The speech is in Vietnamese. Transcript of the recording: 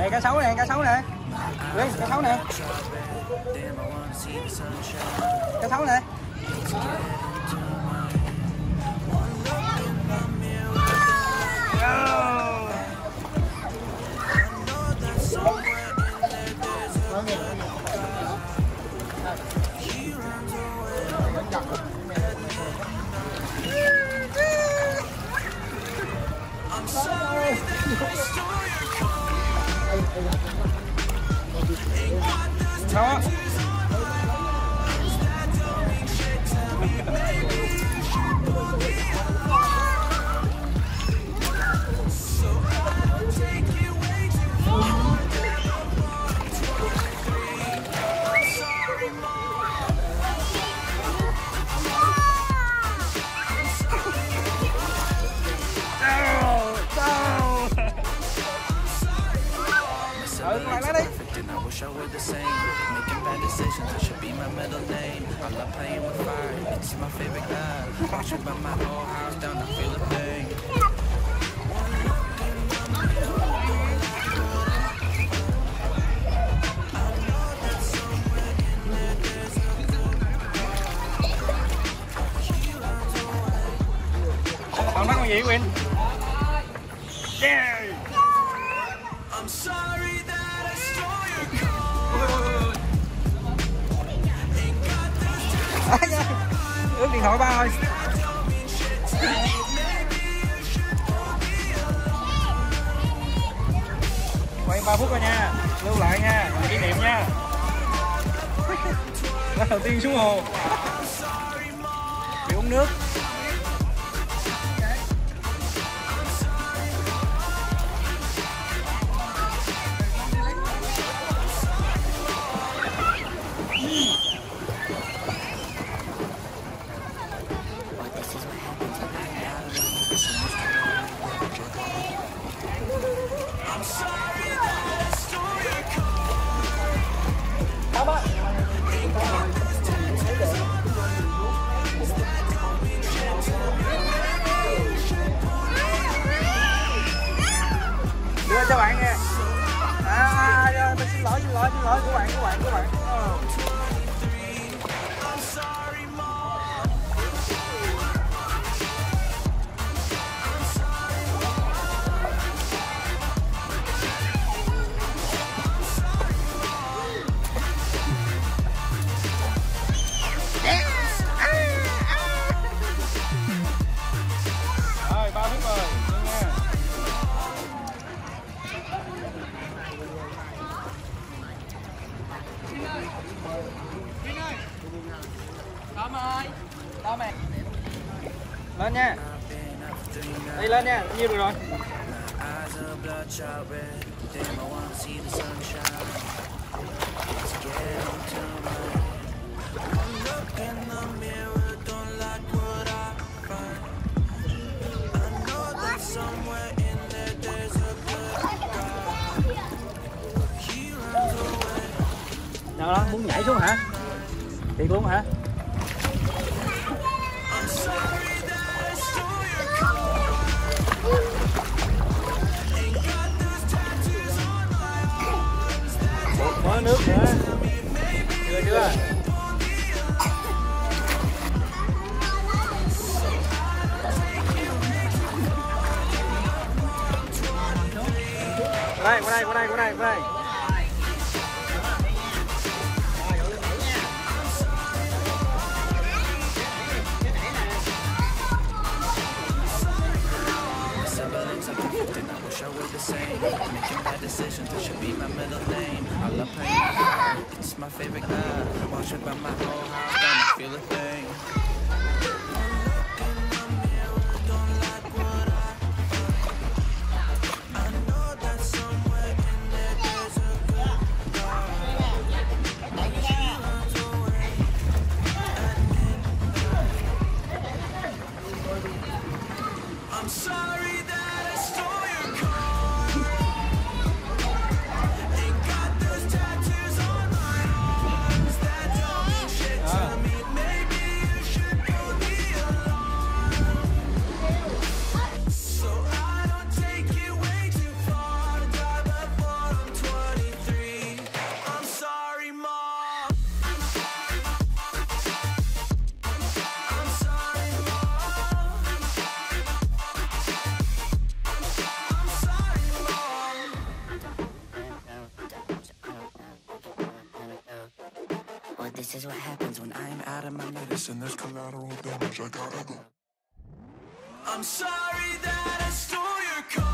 Đây cá sấu nè, cá sấu nè. Đây, cá sấu nè. Cá sấu nè. Đó. Show it the same, making bad decisions, it should be my middle name. I love playing with fire, it's my favorite god. Watch it burn my whole house down, I feel the pain. Còn nó con gì Quyên? Yeah. I'm sorry that I stole your ướt điện thoại ba ơi. Quay 3 phút rồi nha, lưu lại nha, kỷ niệm nha. Lần đầu tiên xuống hồ bị uống nước. Đưa cho bạn nha. Mình xin lỗi của bạn. Rồi 3 phút rồi. Tôm ơi. Lên nha. Đi lên nha, nhiêu được rồi. Nào đó, muốn nhảy xuống hả? Thiệt luôn hả? Có nước nữa. Chưa. Qua đây. Show it the same, making bad decisions, it should be my middle name. I love playing with fire, it's my favorite god. Watch it burn my whole house down, I feel a thing. I'm sorry that I stole your car. Ain't got those tattoos on my arms that don't mean shit to me. Maybe this and there's collateral damage. I gotta go. I'm sorry that I stole your car.